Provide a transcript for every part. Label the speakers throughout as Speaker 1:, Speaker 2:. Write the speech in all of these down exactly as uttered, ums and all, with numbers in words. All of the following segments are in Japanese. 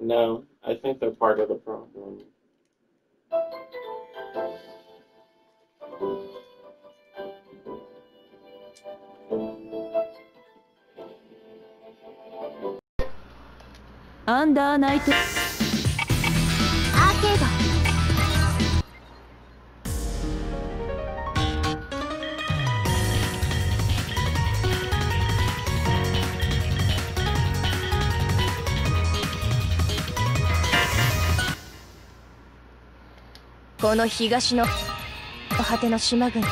Speaker 1: No, I think they're part of the problem.
Speaker 2: アンダーナイトアーケード。この東の果ての島国。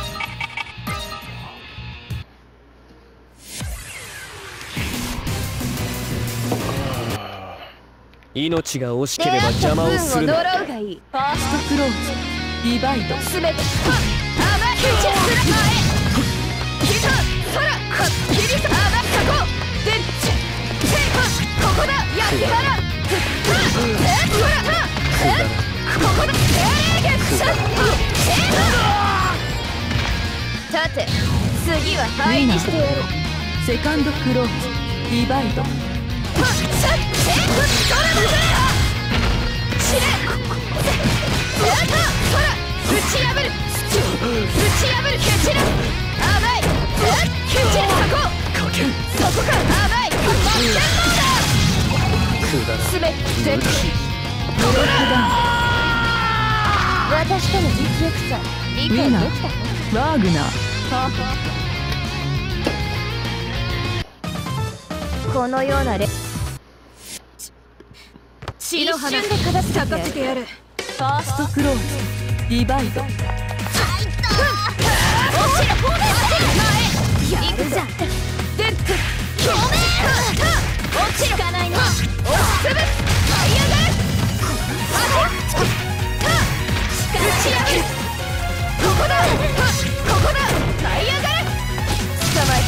Speaker 3: 命が惜しければ邪魔をするな。
Speaker 2: ファーストクローズ、ディバイド、すべて。甘い口する前。ヒト、空、キリス、甘い過去。で、チェ、チェ、ここだ、やってから。え、ほら、え、ここだ、えー、ゲッシャッ、えー。さて、次は灰にしてやる。セカンドクローズ、ディバイド。はっ、シャッ、え、それだぜ。死ね。やった、ほら、打ち破る。打ち破る、蹴散ら。甘い。え、蹴散ら、そこ。そこか、甘い。真っ先だ。すべて。ここだ。私との実力差理解できた。ワーグナー。このようなレ一瞬で片付けてやる。ファーストクローズ、ディバイド。入った。落ちろ、前。やるじゃん。で、ごめん。落ちろ。かないな。押しつぶす。舞い上がる。打ち破る。ここだ。ここだ。舞い上がる。捕まえて。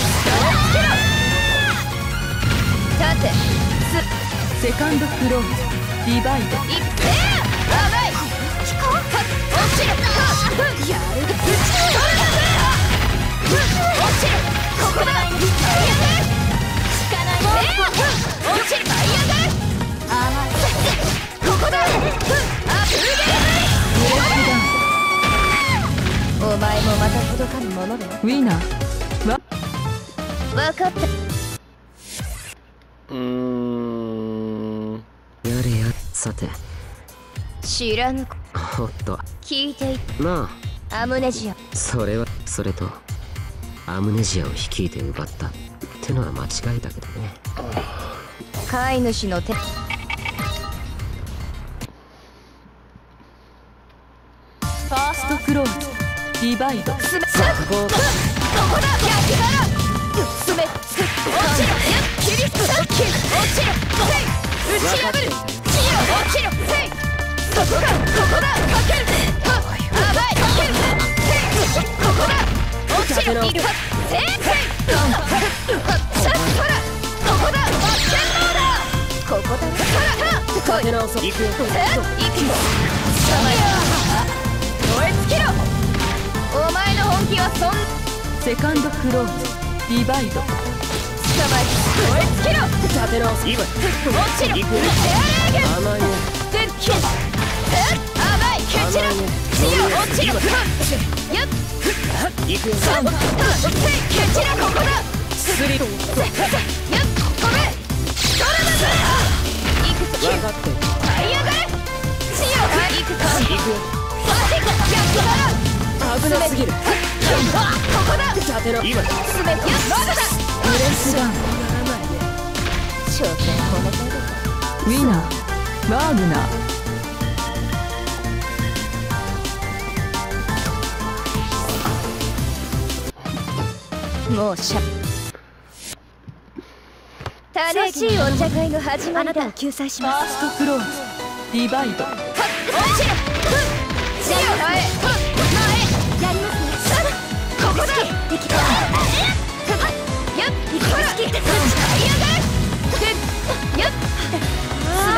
Speaker 2: さて、セカンドクローズ、ディバイド。いってー。甘い。飛行。落ちろ。やる。打ち取るだぜ。落ちろ。ここだ。舞い上がる。効かないね。落ちる。舞い上がる。甘い。ここだ。あ、ブーゲー。お前もまた届かぬものだ。ウィナー。わ。分かった。
Speaker 3: うーん、やれや。さて、
Speaker 2: 知らぬ。
Speaker 3: おっと、
Speaker 2: 聞いてい
Speaker 3: な
Speaker 2: あ。アムネジア。
Speaker 3: それはそれとアムネジアを率いて奪ったってのは間違いだけどね。
Speaker 2: 飼い主の手。ファーストクローズ、ディバイド。すべ。ここだ。焼き払う。すべ。落ちろ。キリスト。落ちろ。打ち破る。落ちろ。そこだ。ここだ。かける。甘い。かける。ここだ。落ちろ。一発。せいせい。シャットラ。ここだ。真っ先頭だ。ここだ。来い。行くよ。行くよ。燃え尽きろ。お前の本気はそん。セカンドクローズ、ディバイド。捕まえて。燃え尽きろ。立て直す。今。落ちろ。甘いね。で、き。え、甘い。蹴散ら。血を落ちろ。やっ。行くよ。蹴散ら。ここだ。スリル。やっ。ごめん。それだぜ。行くぞ。分かってる。這い上がれ。血を。行くぞ。行くよ。危なすぎる。ここだ。立てろ。今。すべて。まだだ。ブレスダウン。頂点この程度。ウィナー、ワーグナー。もうしゃ。正しいお茶会の始まりだ。あなたを救済します。ファーストクローズ、ディバイド。落ちろ。血を変え。やりますね。ここだ。できた。やっ。ほら。舞い上がる。で、やっ。すべ。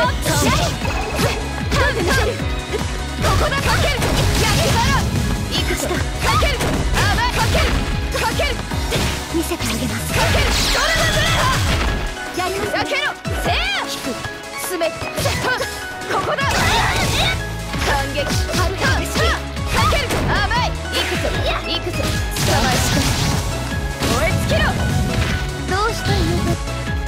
Speaker 2: ここだ。かける。やり払う。いくつか。かける。甘い。かける。かける。見せてあげます。かける。それだぜ。やります。かけろ。せー。引く。すべ。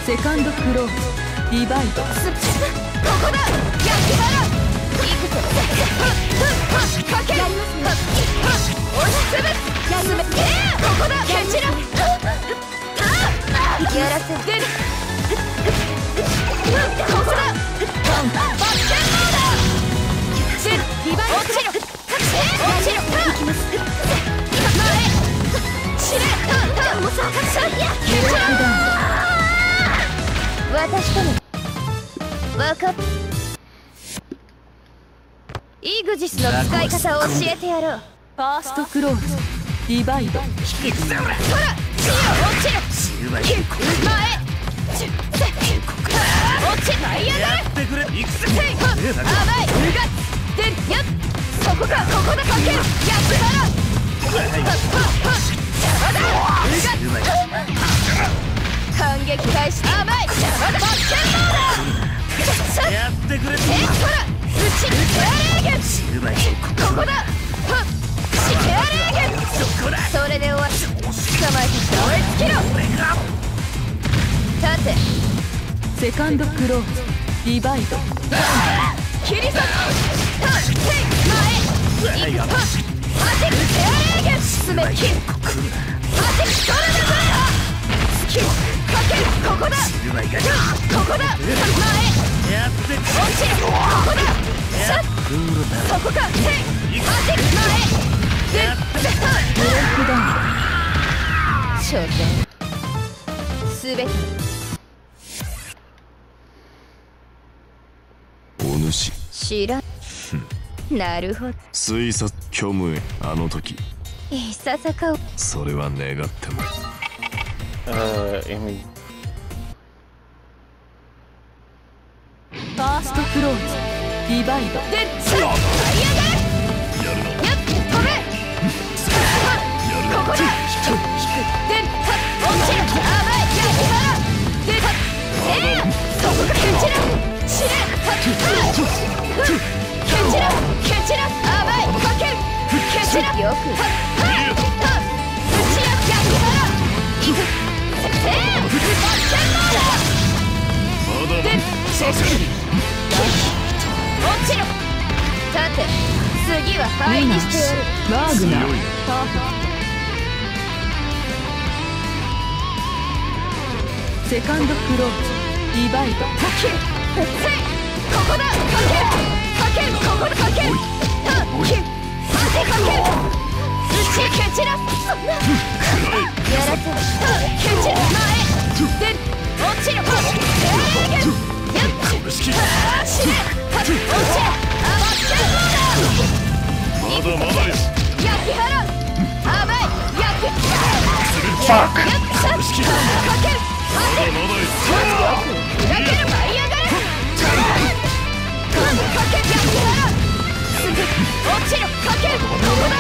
Speaker 2: セカンドクローズディバイドここだ焼き払ういくぞかける押しつぶすやるめここだ蹴散らやらせ出るここだバッケンモード出るディバイド落ちろ落ちろ行きます前死ね私とも分かっイグジスの使い方を教えてやろうファーストクローズディバイドほら死よ落ちろ前落ち舞い上がる甘いうがでやっそこかここだかける焼き払う邪魔だ反撃開始甘い邪魔だバッケンモードやってくれえっほらうちケアレーゲンここだシケアレーゲンそれで終わり捕まえて燃え尽きろ立てセカンドクローズディバイド切り裂く前行くはじくケアレーゲン進め切るはじくそれで前かけるここだここだ前やって落ちるここだシャッそこかはじく前でブロックダウン焦点すべて
Speaker 4: お主
Speaker 2: 知らんなるほど
Speaker 4: 推察虚無へあの時
Speaker 2: いささか
Speaker 4: それは願っても
Speaker 1: Uh, I mean,
Speaker 2: ファーストクローズディバイドでさあ舞い上がれやっ飛べここだでた落ちる甘い焼き払うでたええそこか蹴散ら死ねた蹴散ら蹴散ら甘いかける蹴散らよくたた打ちや焼き払ういくええバッケンモードで落ちろさて次は灰にしてやるワーグナーパーフェクトセカンドクローズディバイドかけるここだかけるかけるここだかけるたきかけかけるうち蹴散らすやらせ蹴散ら前で落ちろやっ死ね落ちろあばっけんもだまだまだよ焼き払う甘い焼きファックかけるまだまだよ砕ける舞い上がれかける焼き払うすぐ落ちろかけるここだ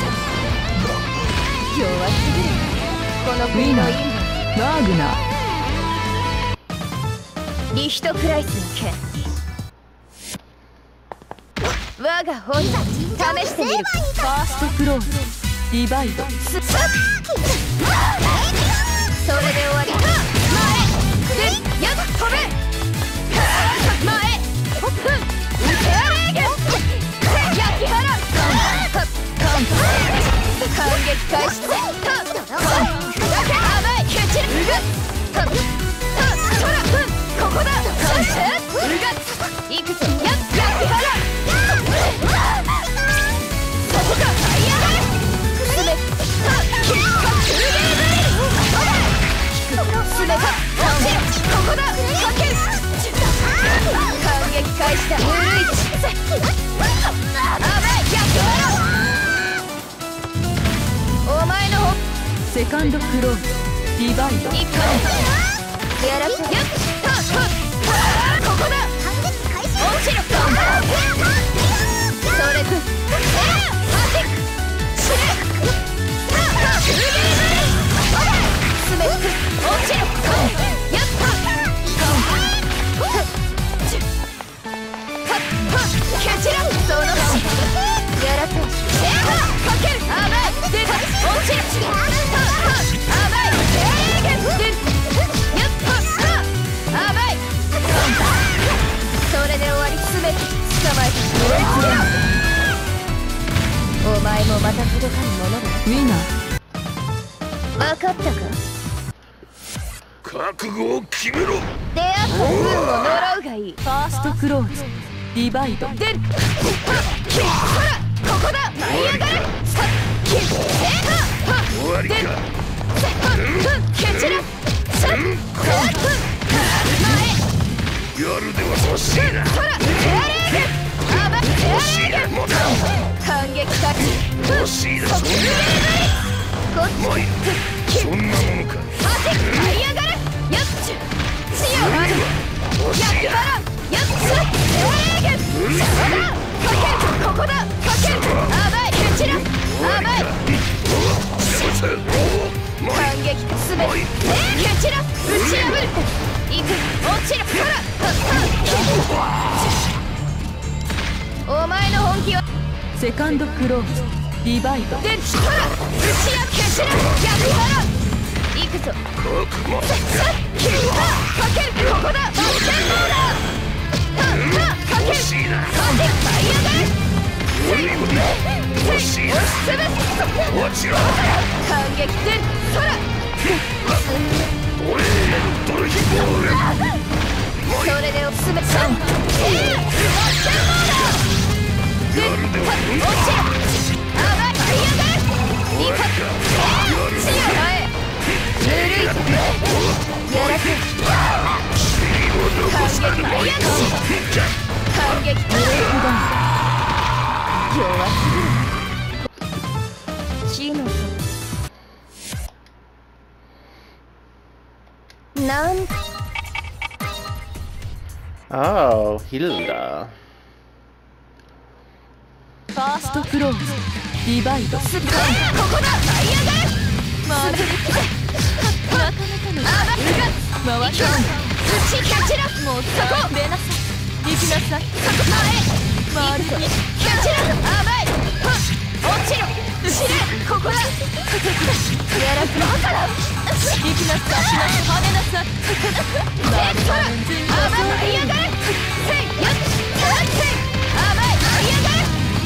Speaker 2: 弱すぎるこの国の意味ワーグナーリヒトクライスの剣我が本だ試してみるかファーストクローズディバイドスッそれで終わり前でやっ飛べ前ふん受けアレーゲン焼き払う反撃開始だけ甘い蹴散るうがっそらふんここだうがっいくぞやっ焼き払うそこか舞い上がれすべたキッカクーゲーブリすべた落ちろここだかける反撃開始だういち甘い焼き払うお前のセカンドクローズディバイドいくぞやらせやっここだ落ちろそれくえーはじく死ねさあクーゲーブリすべて落ちろやった蹴散らそのやらせえーかける甘いで落ちろ甘いえーげんでやった捕まえて燃えつれ。お前もまた届かぬものだ。ウィナー分かったか。
Speaker 4: 覚悟を決めろ。
Speaker 2: 出会った運を呪うがいい。ファーストクローズディバイド出る。ほらここだ。舞い上がれ。さっき終わりか。蹴散らさっ
Speaker 4: やるでは欲しいな。
Speaker 2: ほら手荒れる。あば手荒れる。反撃タッチ。
Speaker 4: 欲しいな。そんな
Speaker 2: こっち
Speaker 4: そんなものか。
Speaker 2: 待て舞い上がれ。やっち強がる。やっぱらやっつ手荒れる。そうだかける。ここだかける。あばい蹴散らあばい反撃すべて蹴散ら打ち破る。いく落ちる。ほらお前の本気は。セカンドクローズディバイドでほら打ち破け散ら逆腹いくぞ。さっきかける。ここだバッテンボーだ。かけるかけ舞い上がれ。
Speaker 4: 欲しいな。落ちろ。
Speaker 2: 反撃でそら
Speaker 4: 俺ドルヒボール。
Speaker 2: それでおすめさんええバッテンボーだ。で落ちろ。あばい舞い上がれ。いかええ強い前ぬるいぞ。やらせ反撃舞い上がれ。反撃ブレイクダウン弱すぎる。死のなん
Speaker 1: Oh, Hilda.
Speaker 2: ファーストクローズディバイドスッカーここだ舞い上がれ。回るなかなかのあばうが回し打ちキャチラもうそこ出なさい。行きなさい。そこ前回るぞ。キャチラあばい落ちろ。知れここだ。やらせだから行きなさい。跳ねなさい。えっとあばい舞い上がれ。せいやっせいあばい舞い上がれ。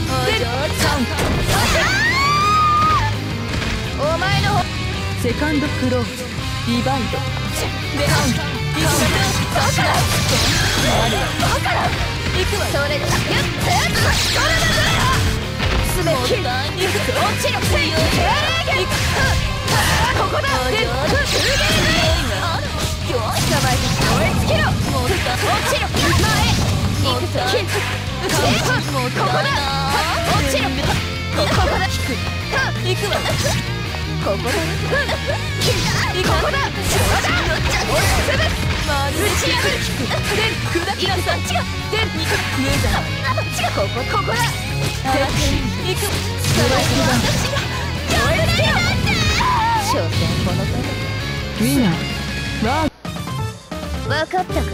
Speaker 2: お前のセカンドクローズディバイドでハンだからだから行くわ。それだやっそれだからすべて行く落ちろ。せいや行くここだ。でフルゲーム捕まえて燃え尽きろ。落ちろ前行くぞ。ここだ落ちろ。ここだ行くわ。ここだここだそうだ押しつぶす打ち破る。で砕きなさい。で無駄ここここだ行く。捕まえて私が燃え尽きろ。所詮このためウィナーわ分かったか。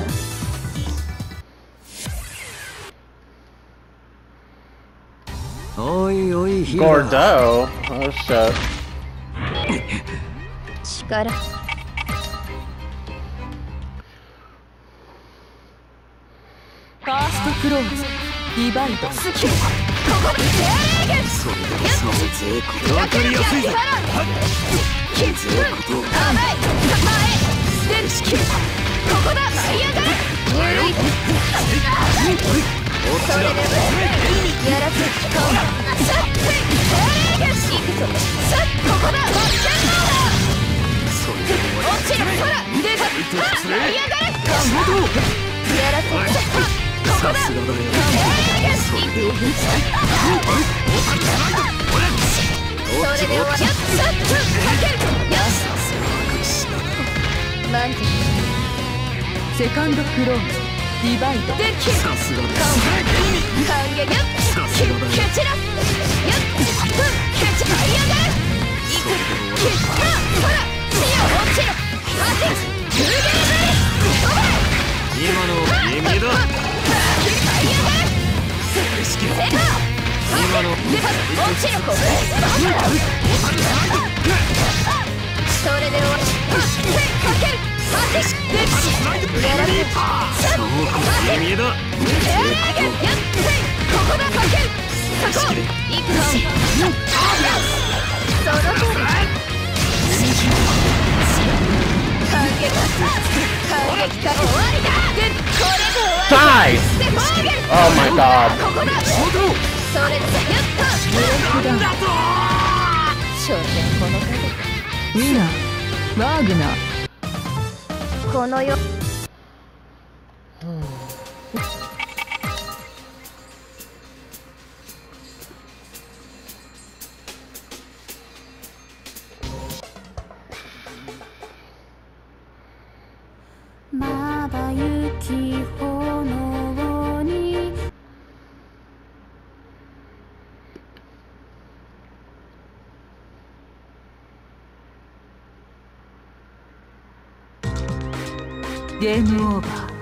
Speaker 3: おいおいヒル
Speaker 1: Gordo. Oh shit.
Speaker 2: 力ファーストクローズディバイドスキルここで手荒れそれでそのぜこ分かりやすいぞ。キッズ甘い前ステルシキルここだ舞い上がれ。ぬるいそれでやらせこうさっ手荒れ行くぞ。さっここだバッテンボーだ。落ちるほら出たはっ舞い上がれ。やらせここだ手荒れそれでそれで終わり。やっさっかけるよし満足。セカンドクローズディバイドでキル反撃やっキル蹴散らやっ蹴散ら舞い上がれ。いくキルほら強落ちろ。待てフルゲーム飛ば
Speaker 4: 今の夢だ。
Speaker 2: キル舞い上がれ。セカ今の落ちろここそれで終わり。かける待てでやらせさっ待て
Speaker 4: 見えだ。
Speaker 2: ここだ、かけるそこ行くぞ。その通り。感激か感激か終わりだ。これで終わり
Speaker 1: Die!
Speaker 2: でフォーゲル
Speaker 1: Oh my god.
Speaker 2: ここだ。それでやったブロックダウン。所詮この影ウィナーワーグナーこの世まばゆき炎にゲームオーバー。